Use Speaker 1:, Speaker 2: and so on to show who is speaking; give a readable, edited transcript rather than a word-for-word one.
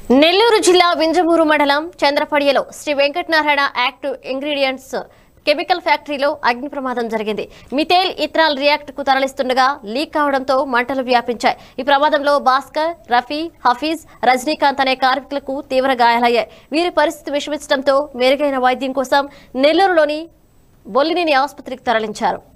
Speaker 1: నెల్లూరు జిల్లా వింజమూరు మండలం చంద్రపడియలో Sri Venkatanarayana active ingredients chemical ఫ్యాక్టరీలో అగ్ని ప్రమాదం జరిగింది. మిథైల్ ఇథనాల్ రియాక్ట్ కు తరలిస్తుండగా లీక్ కావడంతో మంటలు వ్యాపించాయి. ఈ ప్రమాదంలో భాస్కర్, రఫీ, హఫీజ్, రజనీకాంత్ అనే కార్మికులకు తీవ్ర గాయాలయ్యాయి. వీరి పరిస్థితి విషమించడంతో మెరుగైన వైద్యం కోసం నెల్లూరులోని బొల్లినేని ఆసుపత్రికి తరలించారు.